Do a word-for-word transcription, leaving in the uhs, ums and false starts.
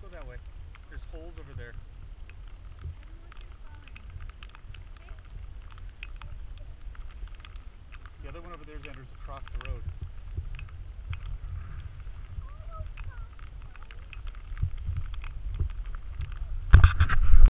go that way. There's holes over there. The other one over there is Andrews across the road.